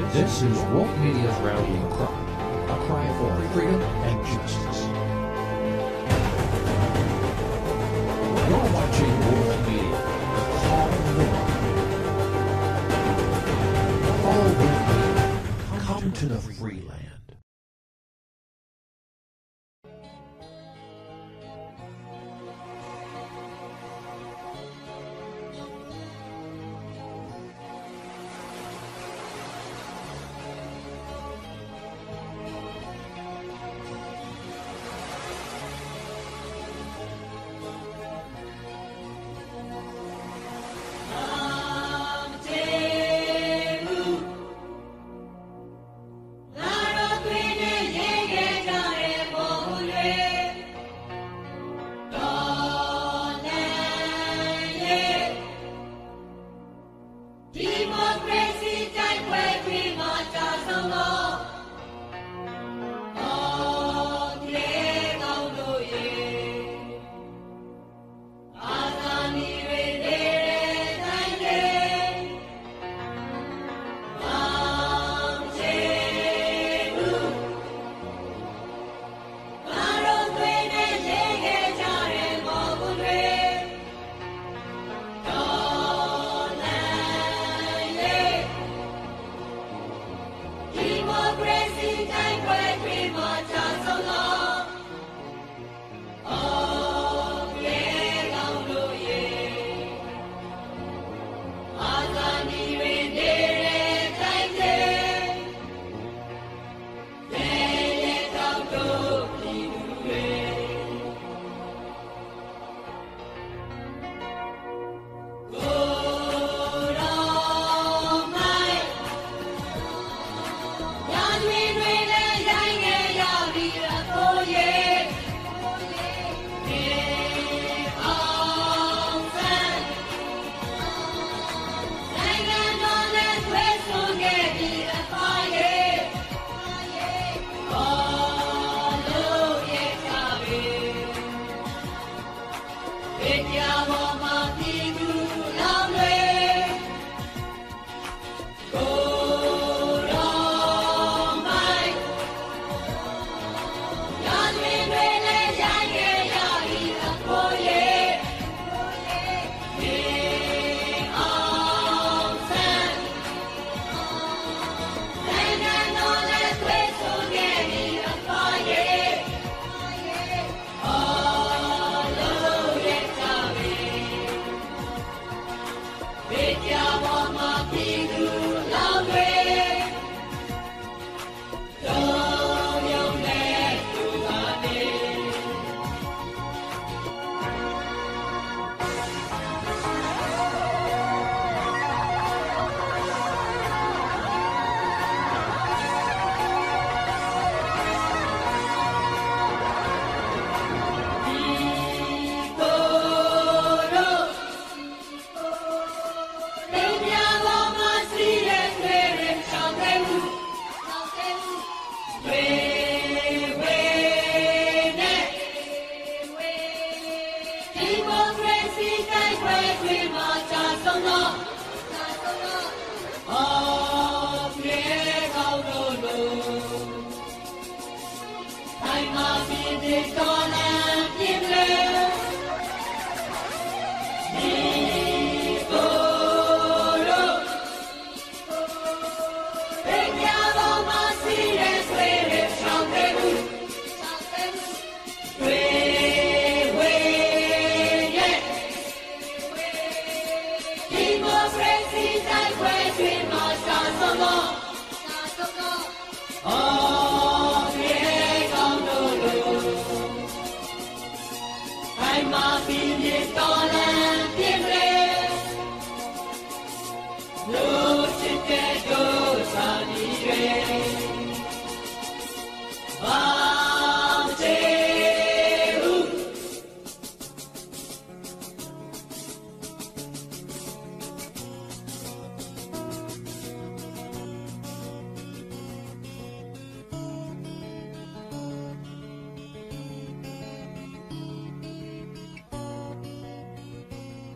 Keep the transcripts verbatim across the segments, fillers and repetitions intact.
This is Woke Media's rallying cry, a cry for freedom and justice. You're watching Woke Media, the call of the world. Follow Woke Media. Come to the free land.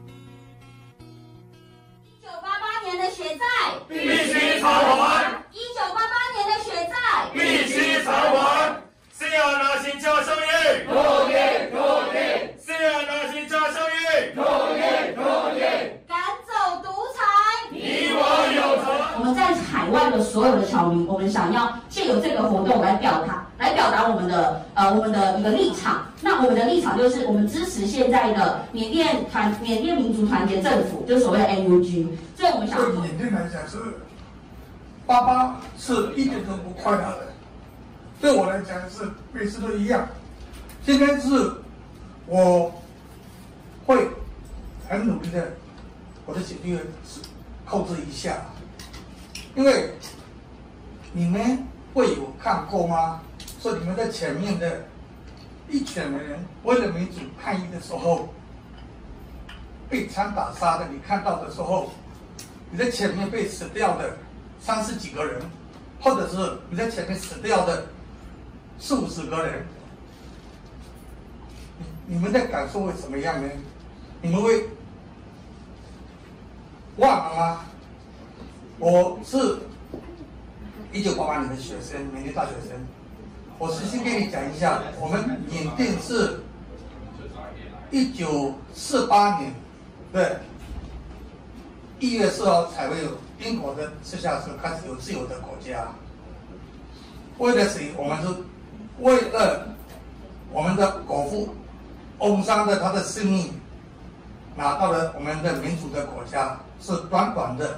的血债必须偿还。 一海外的所有的侨民，我们想要借由这个活动来表达，来表达我们的呃我们的一个立场。那我们的立场就是我们支持现在的缅甸团缅甸民族团结政府，就是所谓的 N U G。所以我们想， 对缅甸来讲是八八是一点都不快乐的，对我来讲是每次都一样。今天是我会很努力的，我的血液控制一下，因为你们会有看过吗？说你们在前面的一群人为了民主抗议的时候，被枪打杀的，你看到的时候，你在前面被死掉的三十几个人，或者是你在前面死掉的四五十个人，你们的感受会怎么样呢？你们会忘了吗？我是一九八八年的学生，缅甸大学生。我实心跟你讲一下，我们缅甸是一九四八年的一月四号才会有英国的吃下时开始有自由的国家。为了谁？我们是为了我们的国父翁山的他的生命，拿到了我们的民主的国家，是短短的，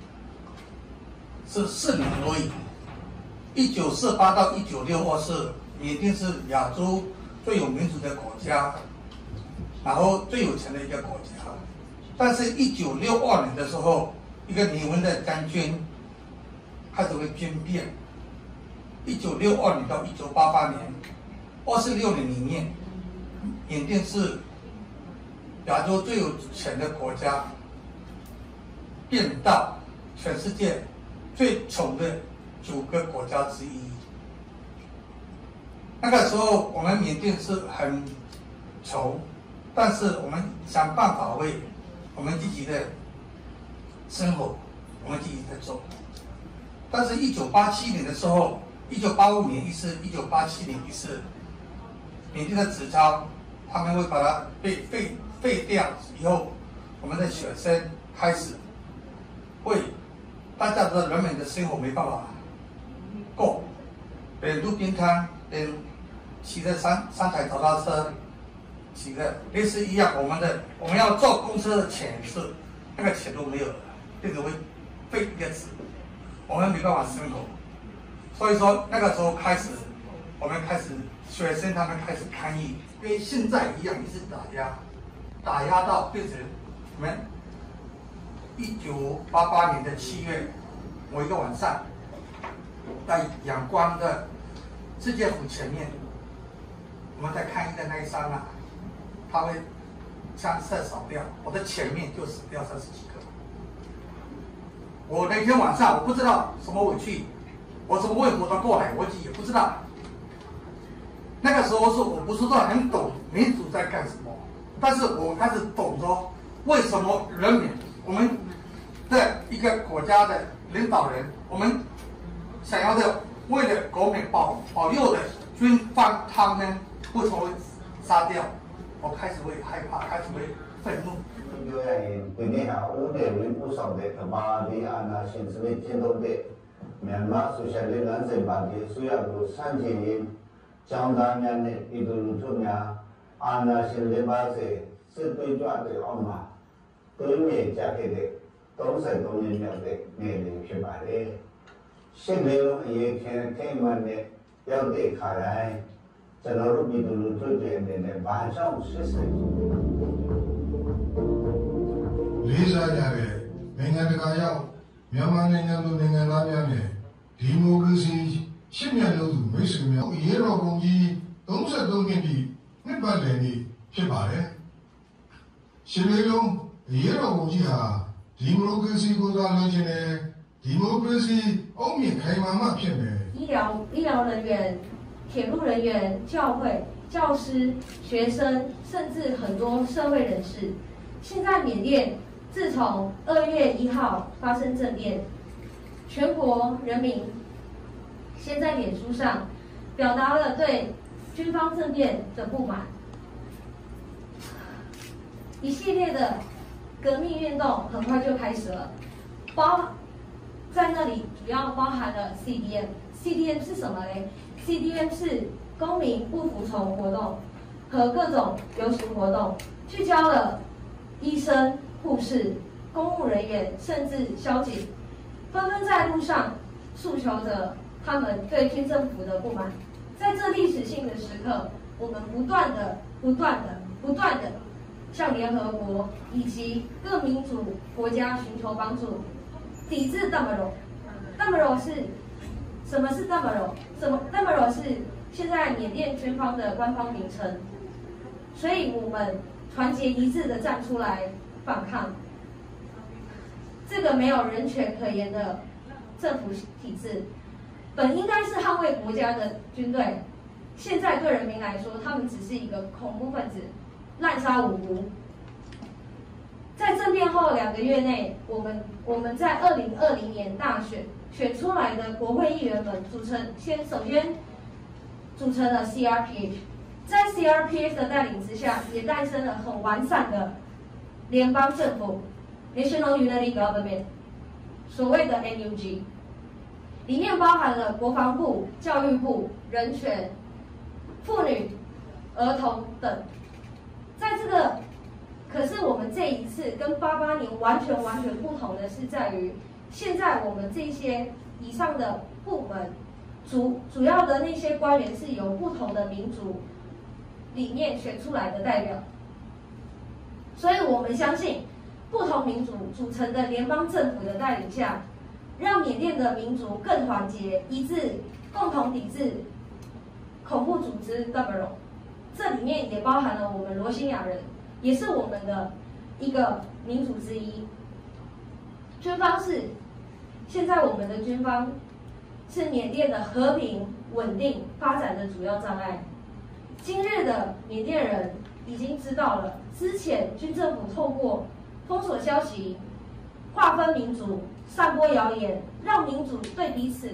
是四年而已。一九四八到一九六二是缅甸是亚洲最有民主的国家，然后最有钱的一个国家。但是，一九六二年的时候，一个缅文的将军开始会军变。一九六二年到一九八八年，二十六年里面，缅甸是亚洲最有钱的国家，变到全世界最穷的九个国家之一。那个时候，我们缅甸是很穷，但是我们想办法为我们自己的生活，我们自己在做。但是，一九八七年的时候，一九八五年一次，一九八七年一次，缅甸的纸钞他们会把它被废废掉以后，我们的学生开始为大家的人民的生活没办法过，连路边摊，连骑着三三台脚踏车，骑的类似一样，我们的我们要坐公车的钱是那个钱都没有了，这个会废一个字，我们没办法生活。所以说那个时候开始，我们开始学生他们开始抗议，跟现在一样，一直打压，打压到变成我们一九八八年的七月某一个晚上，在仰光的世界府前面，我们在抗议的那一刹那，他会枪射扫掉，我的前面就死掉三十几个。我那天晚上我不知道什么委屈。我怎么会活得过来？我也不知道。那个时候是我不是说很懂民主在干什么，但是我开始懂得为什么人民，我们的一个国家的领导人，我们想要的为了国民保保佑的军方，他们为什么会杀掉？我开始会害怕，开始会愤怒。 对你好，我哋会不少的他妈的安娜先生的见到的。Myanmar Socialist Lanse Party suya ko sanjin changdanya ne idul tunya ana sin leba se se tui jwa de oma tui me ja ke de thirty three年မြောက်တဲ့နေ့လေးဖြစ်ပါတယ်ရှင်းလေးလုံးအရေးခင်ထိမှန်နဲ့ရောက်တဲ့ခါတိုင်းကျွန်တော်တို့ပြည်သူလူထုတွေအနေနဲ့ဘာကြောင့်စစ်စစ်လေးစားကြတဲ့နိုင်ငံတကာရောက်မြန်မာနိုင်ငံသူနိုင်ငံသားများနဲ့ဒီမိုကရေစီရှင်းမြတ်လို့သူမိတ်ဆွေများရေတော်ကုန်ကြီးthirty-threeနှစ်တိနှစ်ပတ်လည်နေ့ဖြစ်ပါတယ်ရှင်လေးလုံးရေတော်ကုန်ကြီးဟာဒီမိုကရေစီကိုသာလိုချင်တယ်ဒီမိုကရေစီအုံမြင့်ခိုင်မာမှဖြစ်မယ်医疗医疗人员铁路人员教会教师学生甚至很多社会人士现在缅甸自从二月一号发生政变，全国人民先在脸书上表达了对军方政变的不满，一系列的革命运动很快就开始了，包在那里主要包含了 C D M。C D M 是什么嘞 ？C D M 是公民不服从活动和各种游行活动，聚焦了医生、护士、公务人员，甚至消警，纷纷在路上诉求着他们对军政府的不满。在这历史性的时刻，我们不断的、不断的、不断的向联合国以及各民主国家寻求帮助，抵制大马柔。大马柔是什么是大马柔？什么大马柔是现在缅甸军方的官方名称，所以我们团结一致的站出来反抗这个没有人权可言的政府体制。本应该是捍卫国家的军队，现在对人民来说，他们只是一个恐怖分子，滥杀无辜。在政变后两个月内，我们我们在二零二零年大选选出来的国会议员们组成，先首先组成了 C R P H， 在 C R P H 的带领之下，也诞生了很完善的联邦政府 National Unity Government， 所谓的 N U G。里面包含了国防部、教育部、人权、妇女、儿童等。在这个，可是我们这一次跟八八年完全完全不同的是在于，现在我们这些以上的部门主主要的那些官员是由不同的民族里面选出来的代表，所以我们相信不同民族组成的联邦政府的带领下，让缅甸的民族更团结一致，共同抵制恐怖组织大马柔。这里面也包含了我们罗兴亚人，也是我们的一个民族之一。军方是现在我们的军方是缅甸的和平稳定发展的主要障碍。今日的缅甸人已经知道了，之前军政府透过封锁消息、划分民族、散播谣言，让民主对彼此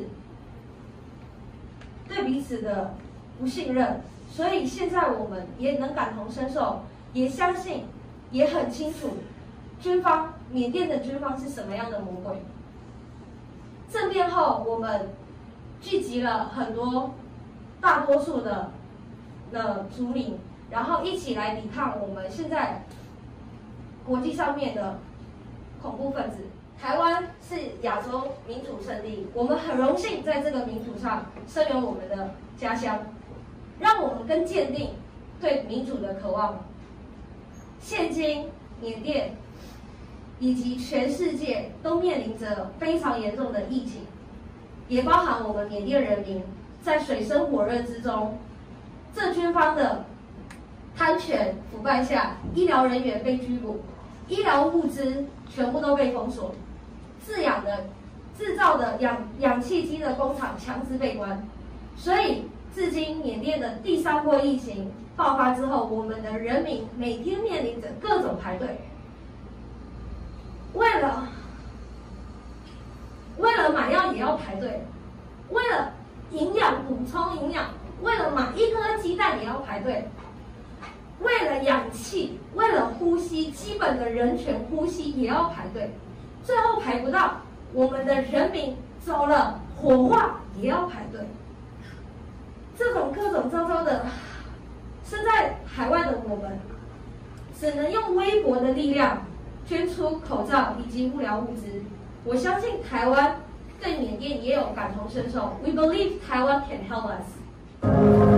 对彼此的不信任，所以现在我们也能感同身受，也相信，也很清楚，军方缅甸的军方是什么样的魔鬼。政变后，我们聚集了很多大多数的的族民，然后一起来抵抗我们现在国际上面的恐怖分子。台湾是亚洲民主圣地，我们很荣幸在这个民主上声援我们的家乡，让我们更坚定对民主的渴望。现今缅甸以及全世界都面临着非常严重的疫情，也包含我们缅甸人民在水深火热之中，这军方的贪权腐败下，医疗人员被拘捕，医疗物资全部都被封锁，制氧的、制造的氧氧气机的工厂强制被关，所以至今缅甸的第三波疫情爆发之后，我们的人民每天面临着各种排队，为了为了买药也要排队，为了营养补充营养，为了买一颗鸡蛋也要排队，为了氧气，为了呼吸基本的人权呼吸也要排队，最后排不到，我们的人民走了火化也要排队。这种各种糟糟的，身在海外的我们，只能用微薄的力量捐出口罩以及物疗物资。我相信台湾对缅甸也有感同身受。We believe Taiwan can help us.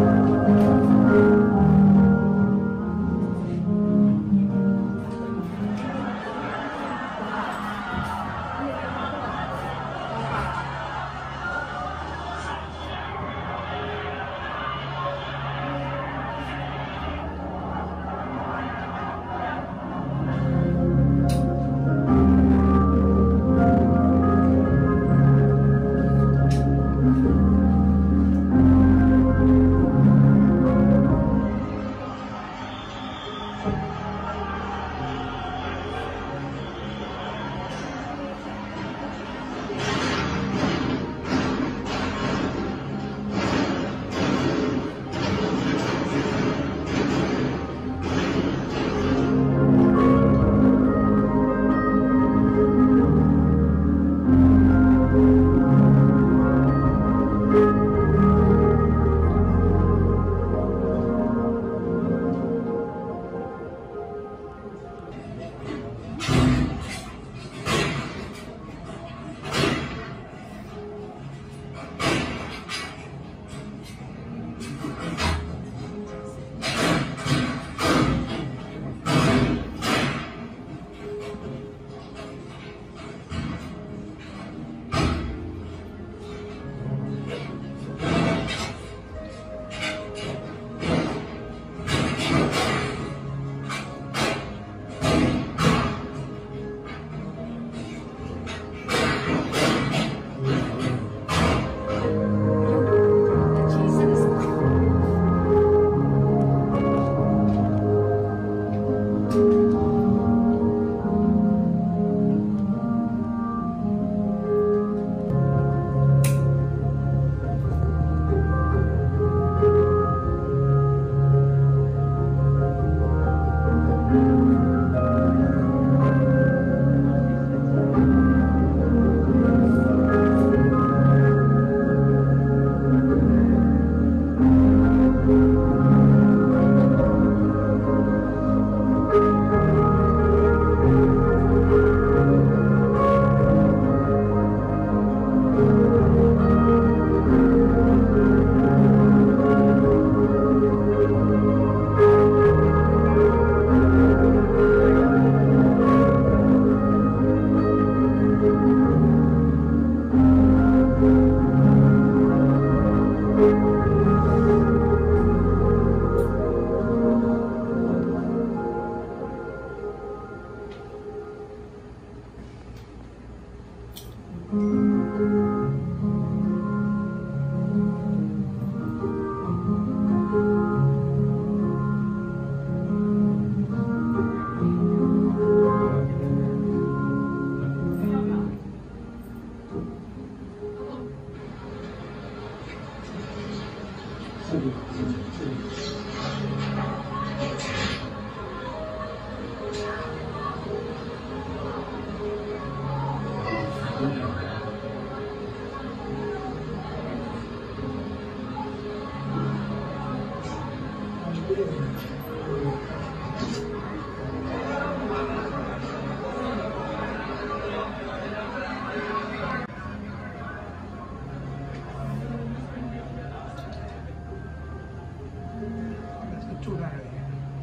住在这里。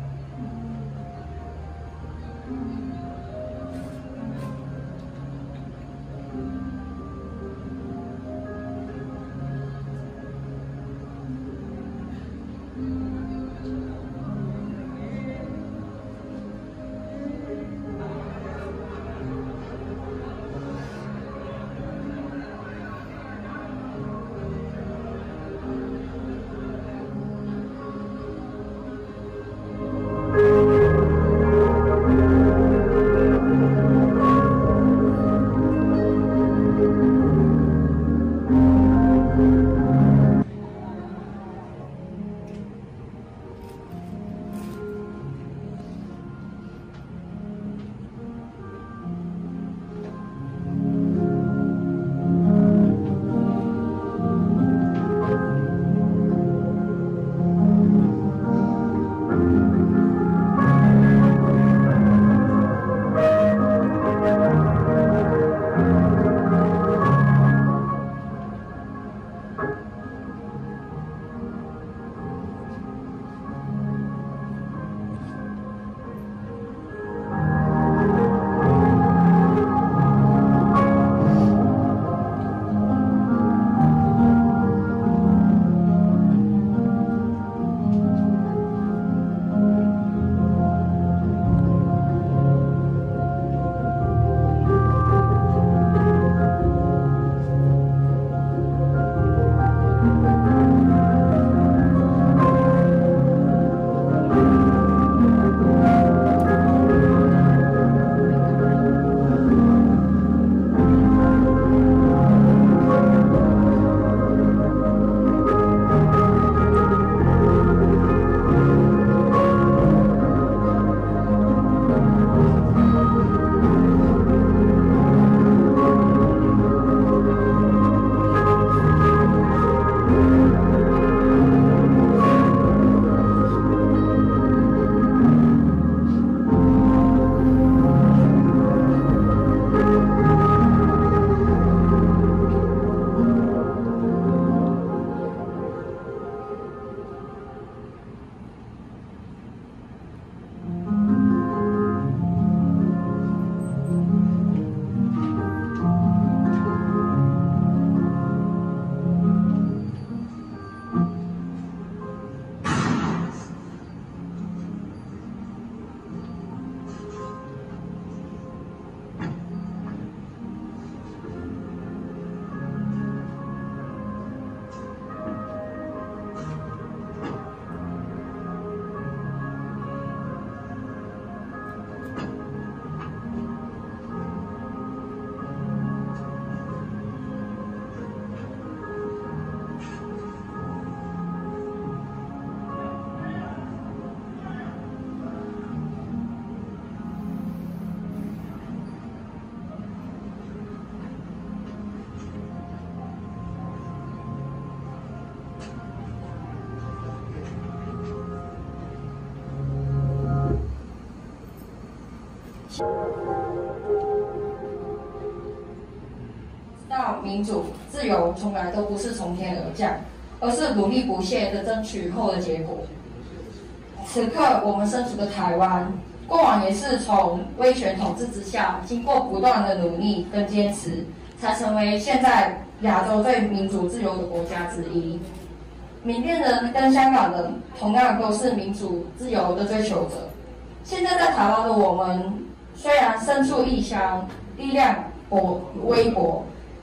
到民主自由从来都不是从天而降，而是努力不懈的争取后的结果。此刻我们身处的台湾，过往也是从威权统治之下，经过不断的努力跟坚持，才成为现在亚洲最民主自由的国家之一。缅甸人跟香港人同样都是民主自由的追求者。现在在台湾的我们，虽然身处异乡，力量薄微薄，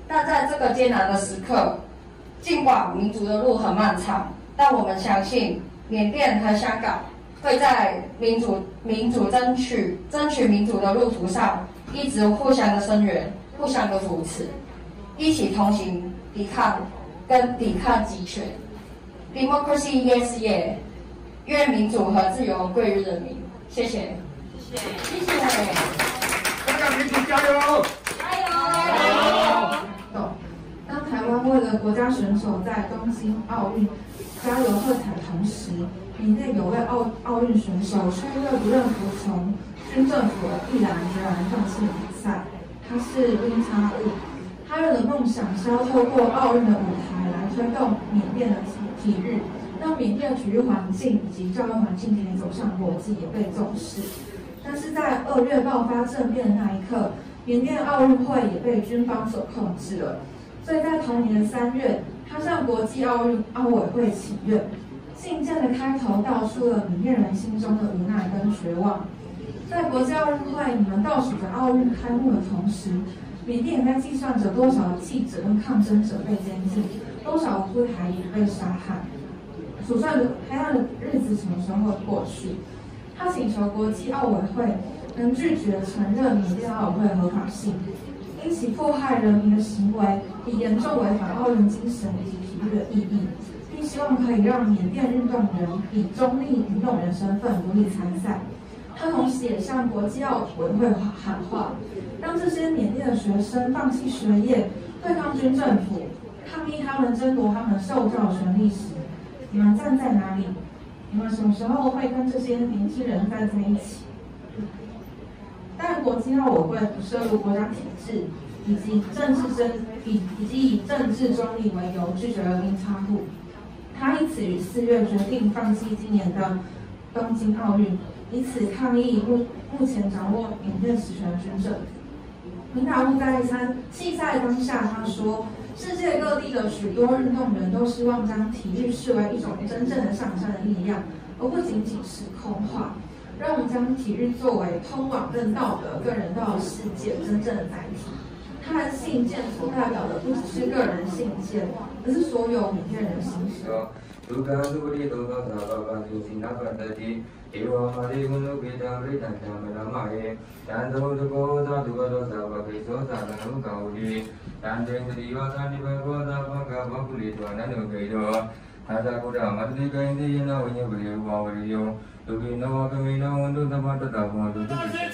但在这个艰难的时刻，尽管民主的路很漫长，但我们相信缅甸和香港会在民主民主争取争取民主的路途上一直互相的声援，互相的扶持，一起同行，抵抗跟抵抗集权。Democracy yes yeah， 愿民主和自由归于人民。谢谢，谢谢，谢谢。 香港民主加油！ 加油！ 当台湾为了国家选手在东京奥运加油喝彩同时，缅甸有位奥奥运选手却因为不认服从军政府而毅然决然放弃比赛。他是温差物，他人的梦想是要透过奥运的舞台来推动缅甸的体体育，让缅甸的体育环境以及教育环境可以走向国际，也被重视。但是在二月爆发政变的那一刻，缅甸奥运会也被军方所控制了。所以在同年的三月，他向国际奥运奥委会请愿。信件的开头道出了缅甸人心中的无奈跟绝望。在国际奥运会你们倒数着奥运开幕的同时，缅甸也在计算着多少记者跟抗争者被监禁，多少无辜台裔被杀害，数算着黑暗的日子什么时候会过去。他请求国际奥委会能拒绝承认缅甸奥委会的合法性，因其迫害人民的行为已严重违反奥运精神以及体育的意义，并希望可以让缅甸运动员以中立运动员身份独立参赛。他同时也向国际奥委会喊话，让这些缅甸的学生放弃学业，对抗军政府，抗议他们争夺他们受教权利时，你们站在哪里？你们什么时候会跟这些年轻人站在一起？但国际奥委会不涉入国家体制，以及政治争以以及以政治中立为由拒绝了冰插户。他因此于四月决定放弃今年的东京奥运，以此抗议目目前掌握缅甸实权的军政府。明达物在参系赛当下，他说：“世界各地的许多运动员都希望将体育视为一种真正的上升的力量，而不仅仅是空话。让我们将体育作为通往更道德、更人道的世界真正的载体。”他的信件所代表的不只是个人信件，而是所有缅甸人的心声。 Duga duri doga sabaga susina kadati ewa mari gunu kita berita kamera mai dan do do da duga do sabaga so sa nu gaudi dan den diwa sani bago da baga baguli to nanu gaido ada kuda madni gaindi na wanya beliau wawriyo dugi no kami no undu da mata da mo du